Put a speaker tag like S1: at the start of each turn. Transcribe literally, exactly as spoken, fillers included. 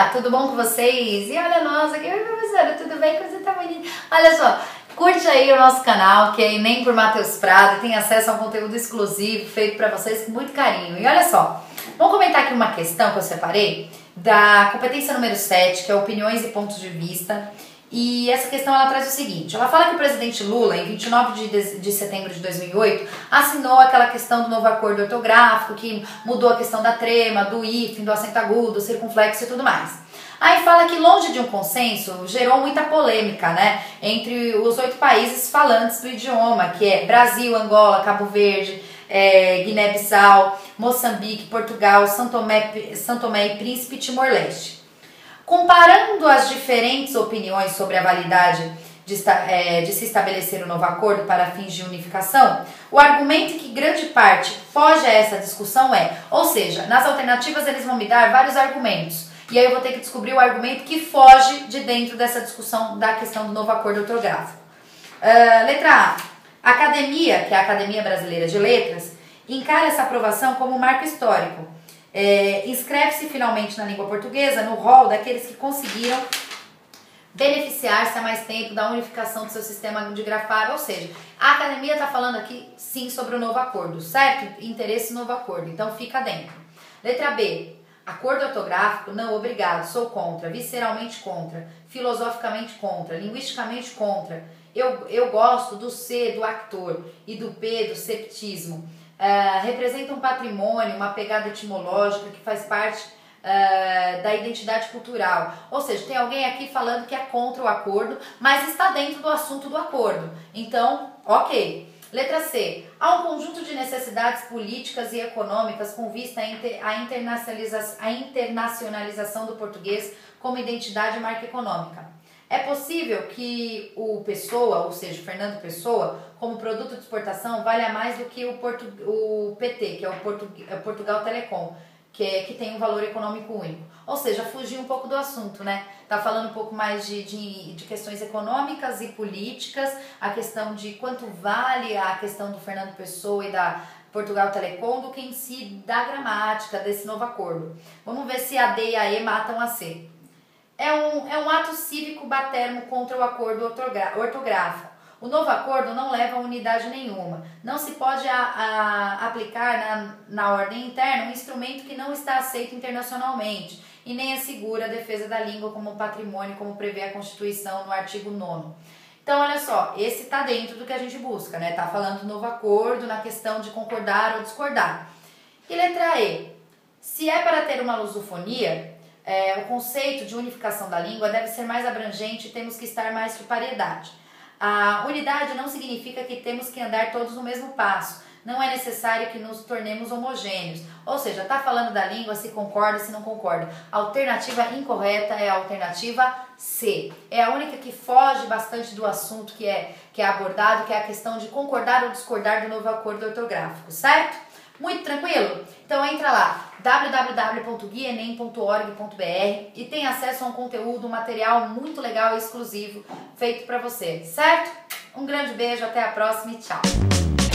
S1: dia, tudo bom com vocês? E olha nós aqui, oi professora, tudo bem? Como você tá bonita? Olha só, curte aí o nosso canal, que é Enem por Matheus Prado, e tem acesso a um conteúdo exclusivo feito pra vocês com muito carinho. E olha só, vamos comentar aqui uma questão que eu separei da competência número sete, que é opiniões e pontos de vista. E essa questão ela traz o seguinte, ela fala que o presidente Lula, em vinte e nove de setembro de dois mil e oito, assinou aquela questão do novo acordo ortográfico, que mudou a questão da trema, do hífen, do acento agudo, do circunflexo e tudo mais. Aí fala que longe de um consenso, gerou muita polêmica, né, entre os oito países falantes do idioma, que é Brasil, Angola, Cabo Verde, é, Guiné-Bissau, Moçambique, Portugal, São Tomé, São Tomé e Príncipe e Timor-Leste. Comparando as diferentes opiniões sobre a validade de, é, de se estabelecer um novo acordo para fins de unificação, o argumento que grande parte foge a essa discussão é, ou seja, nas alternativas eles vão me dar vários argumentos, e aí eu vou ter que descobrir o argumento que foge de dentro dessa discussão da questão do novo acordo ortográfico. Uh, letra A. A Academia, que é a Academia Brasileira de Letras, encara essa aprovação como um marco histórico. É, inscreve-se finalmente na língua portuguesa no rol daqueles que conseguiram beneficiar-se há mais tempo da unificação do seu sistema de grafar, ou seja, a academia está falando aqui sim sobre o novo acordo, certo? Interesse no novo acordo, então fica dentro. Letra B, acordo ortográfico, não, obrigado, sou contra, visceralmente contra, filosoficamente contra, linguisticamente contra, eu, eu gosto do C, do actor, e do P, do septismo. Uh, representa um patrimônio, uma pegada etimológica que faz parte uh, da identidade cultural. Ou seja, tem alguém aqui falando que é contra o acordo, mas está dentro do assunto do acordo. Então, ok. Letra C. Há um conjunto de necessidades políticas e econômicas com vista à inter internacionaliza a internacionalização do português como identidade e marca econômica. É possível que o Pessoa, ou seja, Fernando Pessoa, como produto de exportação, valha mais do que o, Portu o P T, que é o Portu Portugal Telecom, que, é, que tem um valor econômico único. Ou seja, fugir um pouco do assunto, né? Tá falando um pouco mais de, de, de questões econômicas e políticas, a questão de quanto vale a questão do Fernando Pessoa e da Portugal Telecom, do que em si da gramática desse novo acordo. Vamos ver se a D e a E matam a C. É um, é um ato cívico batermo contra o acordo ortográfico. O novo acordo não leva a unidade nenhuma. Não se pode a, a, aplicar na, na ordem interna um instrumento que não está aceito internacionalmente e nem assegura a defesa da língua como patrimônio, como prevê a Constituição no artigo nono. Então, olha só, esse está dentro do que a gente busca, né? Tá falando do novo acordo na questão de concordar ou discordar. E letra E. Se é para ter uma lusofonia, É, o conceito de unificação da língua deve ser mais abrangente e temos que estar mais de paridade. A unidade não significa que temos que andar todos no mesmo passo. Não é necessário que nos tornemos homogêneos. Ou seja, está falando da língua, se concorda, se não concorda. A alternativa incorreta é a alternativa C. É a única que foge bastante do assunto que é, que é abordado, que é a questão de concordar ou discordar do novo acordo ortográfico, certo? Muito tranquilo? Então entra lá, w w w ponto guia enem ponto org ponto b r e tem acesso a um conteúdo, um material muito legal e exclusivo feito para você, certo? Um grande beijo, até a próxima e tchau!